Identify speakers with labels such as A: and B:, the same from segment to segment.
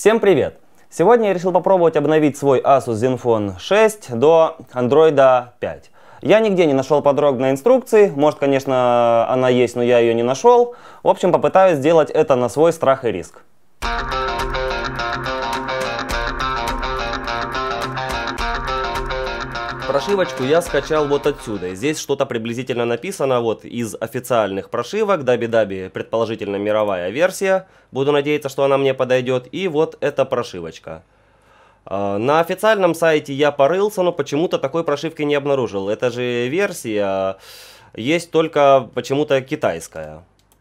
A: Всем привет! Сегодня я решил попробовать обновить свой Asus Zenfone 6 до Android 5. Я нигде не нашел подробной инструкции, может, конечно, она есть, но я ее не нашел. В общем, попытаюсь сделать это на свой страх и риск. Прошивочку я скачал вот отсюда. Здесь что-то приблизительно написано вот из официальных прошивок. Даби-даби, предположительно мировая версия. Буду надеяться, что она мне подойдет. И вот эта прошивочка. На официальном сайте я порылся, но почему-то такой прошивки не обнаружил. Это же версия, есть только почему-то китайская.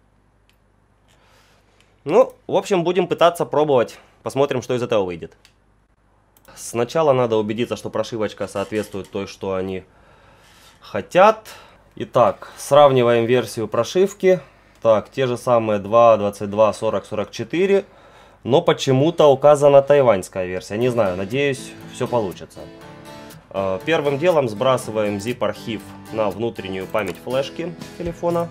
A: Ну, в общем, будем пытаться пробовать. Посмотрим, что из этого выйдет. Сначала надо убедиться, что прошивочка соответствует той, что они хотят. Итак, сравниваем версию прошивки. Так, те же самые 2, 22, 40, 44. Но почему-то указана тайваньская версия. Не знаю, надеюсь, все получится. Первым делом сбрасываем zip-архив на внутреннюю память флешки телефона.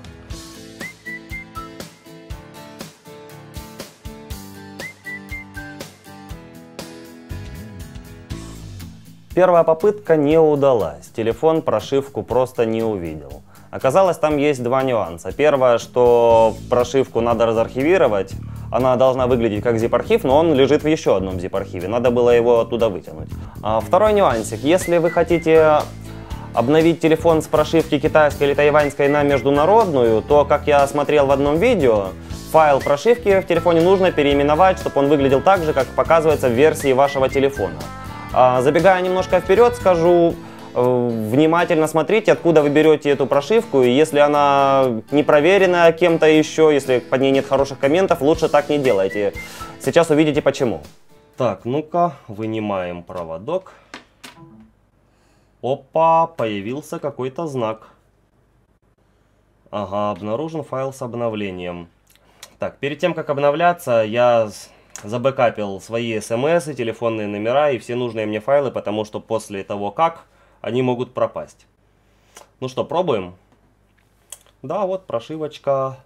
A: Первая попытка не удалась. Телефон прошивку просто не увидел. Оказалось, там есть два нюанса. Первое, что прошивку надо разархивировать. Она должна выглядеть как zip-архив, но он лежит в еще одном zip-архиве. Надо было его оттуда вытянуть. Второй нюансик. Если вы хотите обновить телефон с прошивки китайской или тайваньской на международную, то, как я смотрел в одном видео, файл прошивки в телефоне нужно переименовать, чтобы он выглядел так же, как показывается в версии вашего телефона. Забегая немножко вперед, скажу, внимательно смотрите, откуда вы берете эту прошивку, и если она не проверена кем-то еще, если под ней нет хороших комментов, лучше так не делайте. Сейчас увидите почему. Так, ну-ка, вынимаем проводок. Опа, появился какой-то знак. Ага, обнаружен файл с обновлением. Так, перед тем, как обновляться, я забэкапил свои смс, телефонные номера и все нужные мне файлы, потому что после того как они могут пропасть. Ну что, пробуем? Да, вот прошивочка.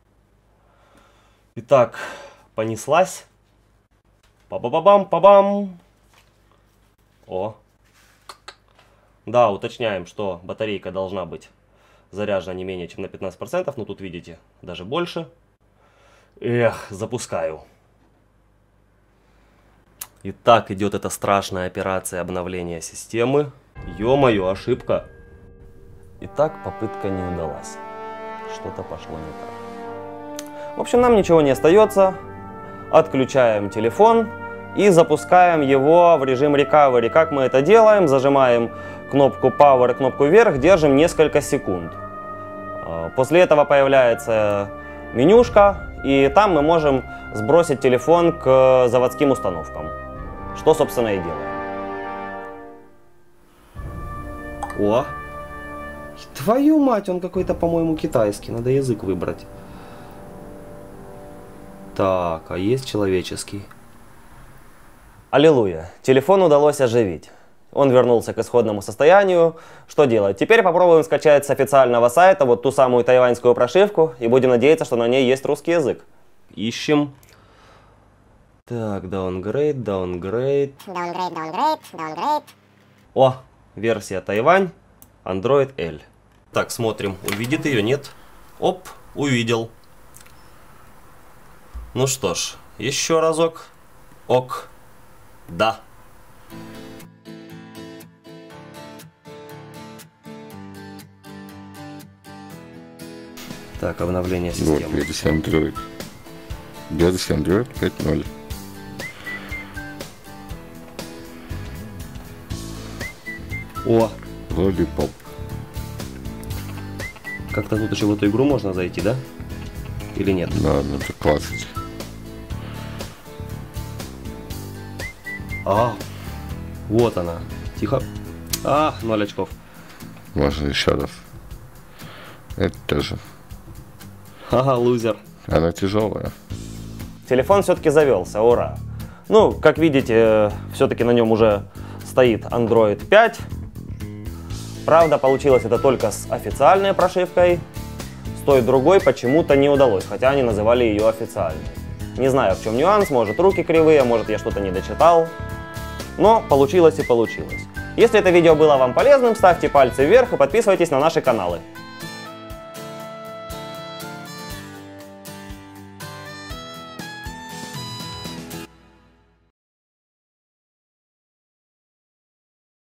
A: Итак, понеслась. Па-ба-ба-бам-па-бам. О. Да, уточняем, что батарейка должна быть заряжена не менее чем на 15%. Ну тут видите, даже больше. Эх, запускаю. Итак, идет эта страшная операция обновления системы. Ё-моё, ошибка. Итак, попытка не удалась. Что-то пошло не так. В общем, нам ничего не остается. Отключаем телефон и запускаем его в режим recovery. Как мы это делаем? Зажимаем кнопку Power и кнопку вверх, держим несколько секунд. После этого появляется менюшка, и там мы можем сбросить телефон к заводским установкам. Что, собственно, и делаем. О! Твою мать, он какой-то, по-моему, китайский. Надо язык выбрать. Так, а есть человеческий? Аллилуйя! Телефон удалось оживить. Он вернулся к исходному состоянию. Что делать? Теперь попробуем скачать с официального сайта вот ту самую тайваньскую прошивку. И будем надеяться, что на ней есть русский язык. Ищем. Так, downgrade, downgrade. Downgrade, downgrade, downgrade. О, версия Тайвань, Android L. Так, смотрим, увидит ее, нет? Оп, увидел. Ну что ж, еще разок. Ок, да. Так, обновление системы.
B: Вот, версия Android. Версия Android 5.0.
A: О!
B: Lollipop.
A: Как-то тут еще в эту игру можно зайти, да? Или нет?
B: Да, надо классить.
A: Вот она. Тихо. 0 очков.
B: Можно еще раз. Это тоже.
A: Ага, лузер.
B: Она тяжелая.
A: Телефон все-таки завелся, ура. Ну, как видите, все-таки на нем уже стоит Android 5. Правда, получилось это только с официальной прошивкой. С той другой почему-то не удалось, хотя они называли ее официальной. Не знаю, в чем нюанс, может руки кривые, может я что-то не дочитал. Но получилось и получилось. Если это видео было вам полезным, ставьте пальцы вверх и подписывайтесь на наши каналы.